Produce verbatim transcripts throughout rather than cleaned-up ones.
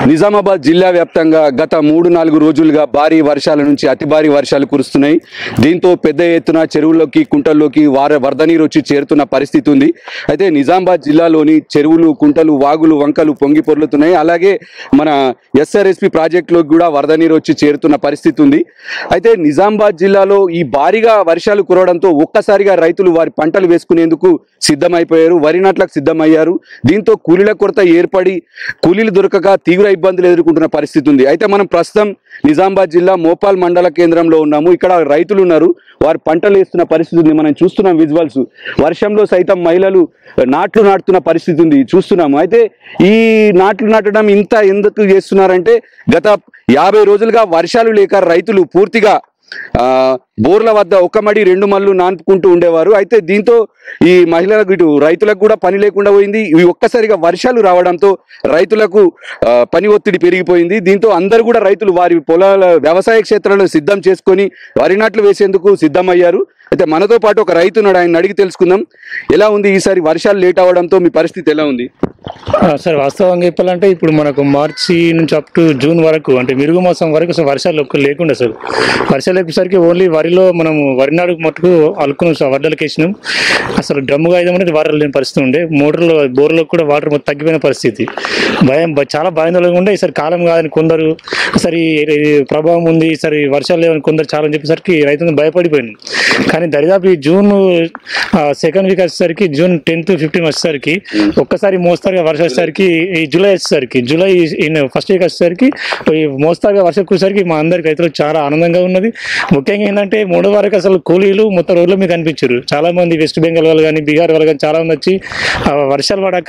నిజామాబాద్ జిల్లా వ్యాప్తంగా గత మూడు నాలుగు రోజులుగా భారీ వర్షాల నుంచి అతి భారీ వర్షాలు కురుస్తున్నాయి. దీంతో పెద్ద ఎత్తున చెరువుల్లోకి కుంటల్లోకి వార వరద నీరు వచ్చి చేరుతున్న పరిస్థితి ఉంది. అయితే నిజామాబాద్ జిల్లాలోని చెరువులు కుంటలు వాగులు వంకలు పొంగి పొర్లుతున్నాయి. అలాగే మన ఎస్ఆర్ఎస్పి ప్రాజెక్టులోకి కూడా వరద నీరు వచ్చి చేరుతున్న పరిస్థితి ఉంది. అయితే నిజామాబాద్ జిల్లాలో ఈ భారీగా వర్షాలు కురవడంతో ఒక్కసారిగా రైతులు వారి పంటలు వేసుకునేందుకు సిద్ధమైపోయారు, వరి నాట్లకు సిద్ధమయ్యారు. దీంతో కూలీల కొరత ఏర్పడి కూలీలు దొరకక తీవ్ర ఇబ్బందులు ఎదుర్కొంటున్న పరిస్థితి ఉంది. అయితే మనం ప్రస్తుతం నిజామాబాద్ జిల్లా మోపాల్ మండల కేంద్రంలో ఉన్నాము. ఇక్కడ రైతులు ఉన్నారు, వారు పంటలు వేస్తున్న పరిస్థితి ఉంది. మనం చూస్తున్నాం విజువల్స్. వర్షంలో సైతం మహిళలు నాట్లు నాటుతున్న పరిస్థితి ఉంది, చూస్తున్నాము. అయితే ఈ నాట్లు నాటడం ఇంత ఎందుకు చేస్తున్నారంటే గత యాభై రోజులుగా వర్షాలు లేక రైతులు పూర్తిగా ఆ బోర్ల వద్ద ఒక మడి రెండు మళ్ళు నాన్పుకుంటూ ఉండేవారు. అయితే దీంతో ఈ మహిళలకు ఇటు రైతులకు కూడా పని లేకుండా పోయింది. ఇవి ఒక్కసారిగా వర్షాలు రావడంతో రైతులకు పని ఒత్తిడి పెరిగిపోయింది. దీంతో అందరూ కూడా రైతులు వారి పొలాల వ్యవసాయ క్షేత్రాలను సిద్ధం చేసుకొని వరి నాట్లు వేసేందుకు సిద్ధమయ్యారు. అయితే మనతో పాటు ఒక రైతు ఉన్నాడు, ఆయన అడిగి తెలుసుకుందాం ఎలా ఉంది ఈసారి వర్షాలు లేట్ అవ్వడంతో మీ పరిస్థితి ఎలా ఉంది? సార్ వాస్తవంగా చెప్పాలంటే ఇప్పుడు మనకు మార్చి నుంచి అప్ టు జూన్ వరకు అంటే మిరుగు మాసం వరకు అసలు వర్షాలు లేకుండా సార్ వర్షాలు లేకపోయేసరికి ఓన్లీ వరిలో మనం వరి నాడు మట్టుకు అలుకున్నాం సార్, వడ్డలకి వేసినాం. అసలు డ్రమ్ముగా అయితే అనేది వాటర్ లేని పరిస్థితి ఉండే, మోటార్లో బోర్లో కూడా వాటర్ మొత్తం తగ్గిపోయిన పరిస్థితి. భయం చాలా భయాందోళనగా ఉండే. ఈసారి కాలం కాదని కొందరు సరే ప్రభావం ఉంది, సరే వర్షాలు లేవని కొందరు చాలా చెప్పేసరికి రైతులు భయపడిపోయింది. కానీ దరిదాపు ఈ జూన్ సెకండ్ వీక్ వచ్చేసరికి జూన్ టెన్త్ ఫిఫ్టీన్ వచ్చేసరికి ఒక్కసారి మోస్తారుగా వర్షం వచ్చేసరికి ఈ జూలై వచ్చేసరికి జూలై ఫస్ట్ వీక్ వచ్చేసరికి ఈ మోస్తారుగా వర్షం కురిసరికి మా అందరికి రైతులకు చాలా ఆనందంగా ఉన్నది. ముఖ్యంగా ఏంటంటే మూడో వరకు అసలు కూలీలు మొత్తం రోడ్ల మీద కనిపించారు. చాలా మంది వెస్ట్ బెంగాల్ వాళ్ళు కానీ బీహార్ వాళ్ళు కానీ చాలా మంది వచ్చి వర్షాలు పడక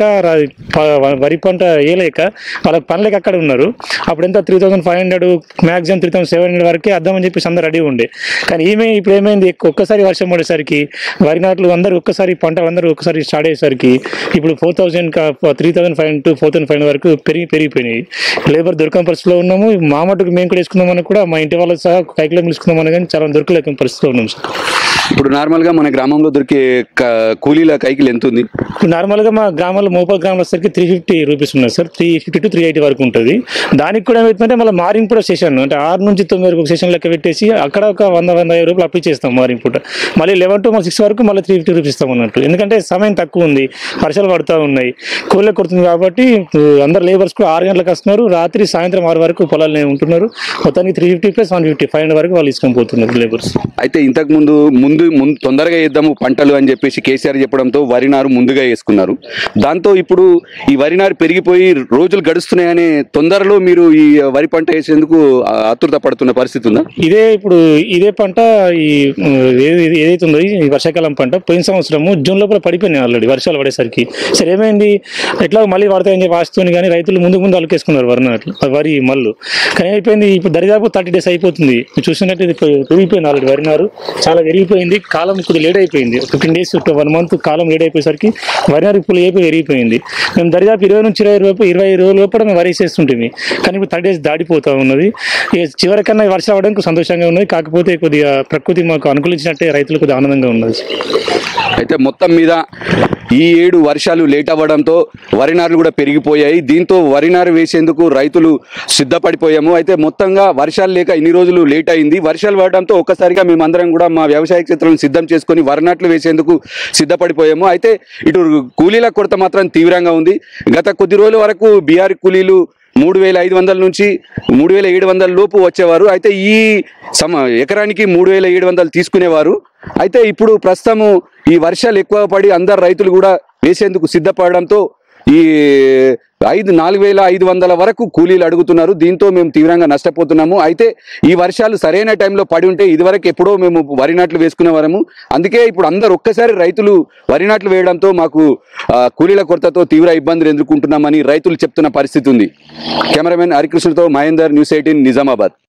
వరి పంట వేయలేక వాళ్ళకి పనులకి అక్కడ ఉన్నారు. అప్పుడు ఎంత three thousand five hundred maximum three thousand seven hundred వరకే అద్దామని చెప్పేసి అందరు రెడీ ఉండే. కానీ ఈమె ఇప్పుడు ఏమైంది, ఒక్కసారి వర్షం పడేసరికి వరి నాట్లు అందరూ ఒక్కసారి పంటలు అందరూ ఒక్కసారి స్టార్ట్ అయ్యేసరికి ఇప్పుడు four thousand three thousand five hundred four thousand five hundred వరకు పెరిగి పెరిగిపోయినాయి. లేబర్ దొరకని పరిస్థితిలో ఉన్నాము. మా మటుకు మేము కూడా వేసుకుందామని కూడా మా ఇంటి వాళ్ళు సహా కైకిలో పిలుచుకుందామని కానీ చాలా దొరకలేక పరిస్థితిలో ఉన్నాం సార్. ఇప్పుడు నార్మల్గా మన గ్రామంలో దొరికే కూలీల కైకిలు ఎంత ఉంది? నార్మల్గా మా గ్రామంలో మోపాల్ గ్రామంలో వచ్చేసరికి త్రీ ఫిఫ్టీ రూపీస్ ఉన్నాయి sir, three fifty to three eighty వరకు ఉంటుంది. దానికి కూడా ఏమవుతుందంటే మళ్ళీ మారింగ్ పూట సెషన్ అంటే ఆరు నుంచి తొమ్మిది వరకు సెషన్ లెక్క పెట్టేసి అక్కడ ఒక వంద వంద ఐదు రూపాయలు అప్లై చేస్తాం మారింగ్ పూట. మళ్ళీ లెవెన్ టు సిక్స్ వరకు మళ్ళీ త్రీ ఫిఫ్టీ రూపీస్ ఇస్తాం అన్నట్టు. ఎందుకంటే సమయం తక్కువ ఉంది, వర్షాలు పడుతూ ఉన్నాయి, కూలీలు కొడుతుంది కాబట్టి అందరు లేబర్స్ కూడా ఆరు గంటలకు వస్తున్నారు, రాత్రి సాయంత్రం ఆరు వరకు పొలాలు ఉంటున్నారు. మొత్తానికి three fifty plus one fifty five hundred వరకు వాళ్ళు తీసుకొని పోతున్నారు లేబర్స్. అయితే ఇంతకు ముందు ముందు ముందు తొందరగా వేద్దాము పంటలు అని చెప్పేసి కేసీఆర్ చెప్పడంతో వరి నారు ముందుగా వేసుకున్నారు. దాంతో ఇప్పుడు ఈ వరి నారు పెరిగిపోయి రోజులు గడుస్తున్నాయనే తొందరలో మీరు ఈ వరి పంట వేసేందుకు ఆతురత పడుతున్న పరిస్థితి ఉందా? ఇదే ఇప్పుడు ఇదే పంట ఈ ఏదైతే ఉందో ఈ వర్షాకాలం పంట పోయిన సంవత్సరము జూన్ లోపల పడిపోయినాయి ఆల్రెడీ వర్షాలు పడేసరికి. సరే ఏమైంది, ఎట్లా మళ్ళీ పడతాయని చెప్పి ఆస్తుని కానీ రైతులు ముందు ముందు అలకేసుకున్నారు వరి నాట్లు వరి మళ్ళు. కానీ అయిపోయింది ఇప్పుడు దరిదాపు థర్టీ డేస్ అయిపోతుంది. చూసినట్టు ఇది పెరిగిపోయింది ఆల్రెడీ వరి నారు చాలా పెరిగిపోయింది. కాలం ఇప్పుడు లేట్ అయిపోయింది, ఫిఫ్టీన్ డేస్ వన్ మంత్ కాలం లేట్ అయిపోయేసరికి వరి నారు ఇప్పుడు అయిపోయి పెరిగిపోయింది. మేము దరిదాపు ఇరవై నుంచి ఇరవై రూపాయలు ఇరవై రోజుల లోపల మేము వరి వేసేస్తుంటుంది. కానీ ఇప్పుడు థర్టీ డేస్ దాడిపోతూ ఉన్నది. చివరికన్నా వర్షం అవడానికి సంతోషంగా ఉన్నది. కాకపోతే కొద్దిగా ప్రకృతి మాకు అనుకూలించినట్టే రైతులు కొద్దిగా ఆనందంగా ఉన్నది. అయితే మొత్తం మీద ఈ ఏడు వర్షాలు లేట్ అవ్వడంతో వరి నారులు కూడా పెరిగిపోయాయి. దీంతో వరి నారు వేసేందుకు రైతులు సిద్ధపడిపోయాము. అయితే మొత్తంగా వర్షాలు లేక ఇన్ని రోజులు లేట్ అయింది. వర్షాలు పడడంతో ఒక్కసారిగా మేమందరం కూడా మా వ్యవసాయ క్షేత్రాలను సిద్ధం చేసుకొని వరి నాట్లు వేసేందుకు సిద్ధపడిపోయాము. అయితే ఇటు కూలీల కొరత మాత్రం తీవ్రంగా ఉంది. గత కొద్ది రోజుల వరకు బీహార్ కూలీలు మూడు వేల ఐదు వందల నుంచి మూడు వేల ఏడు వందల లోపు వచ్చేవారు. అయితే ఈ సమ ఎకరానికి మూడు వేల ఏడు వందలు తీసుకునేవారు. అయితే ఇప్పుడు ప్రస్తుతము ఈ వర్షాలు ఎక్కువ పడి అందరు రైతులు కూడా వేసేందుకు సిద్ధపడడంతో ఈ ఐదు నాలుగు వేల ఐదు వందల వరకు కూలీలు అడుగుతున్నారు. దీంతో మేము తీవ్రంగా నష్టపోతున్నాము. అయితే ఈ వర్షాలు సరైన టైంలో పడి ఉంటే ఇదివరకు ఎప్పుడో మేము వరి నాట్లు వేసుకునేవారము. అందుకే ఇప్పుడు అందరు ఒక్కసారి రైతులు వరి నాట్లు వేయడంతో మాకు కూలీల కొరతతో తీవ్ర ఇబ్బందులు ఎదుర్కొంటున్నామని రైతులు చెప్తున్న పరిస్థితి ఉంది. కెమెరామెన్ హరికృష్ణతో మహేందర్, న్యూస్ ఎయిటీన్, నిజామాబాద్.